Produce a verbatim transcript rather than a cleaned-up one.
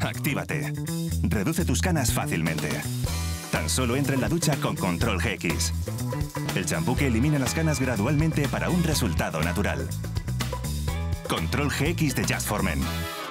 Actívate. Reduce tus canas fácilmente. Tan solo entra en la ducha con Control G X. El champú que elimina las canas gradualmente para un resultado natural. Control G X de Just for Men.